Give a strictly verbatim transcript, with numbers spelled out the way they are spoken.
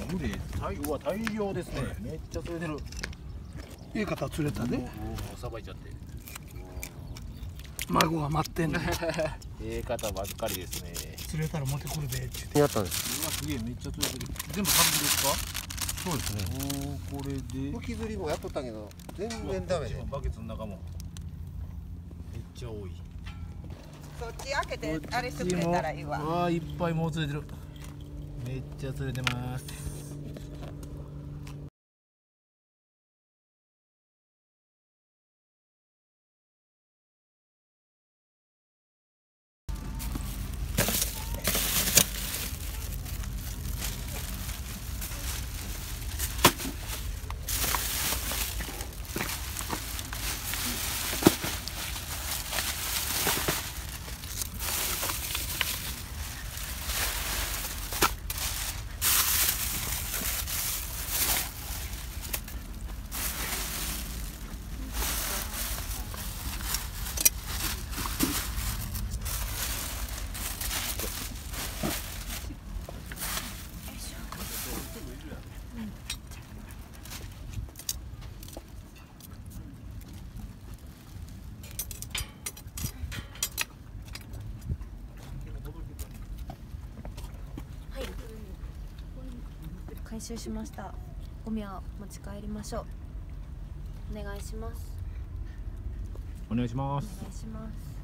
グレ大うわ大量ですね。めっちゃ釣れてる。 いい方釣れたね。 さばいちゃって。 孫が待ってんね。 ええ方ばっかりですね。 釣れたら持ってくるでって言って。 やったんです。 うわすげえめっちゃ釣れてる。全部株ですか？ そうですね。 おおこれで。 浮き釣りもやっとったけど全然ダメで。 バケツの中もめっちゃ多い。 そっち開けてあれしてくれたらいいわ。 うわいっぱいもう釣れてる。めっちゃ釣れてます。 回収しました。ゴミは持ち帰りましょう。お願いします。 お願いします。 お願いします。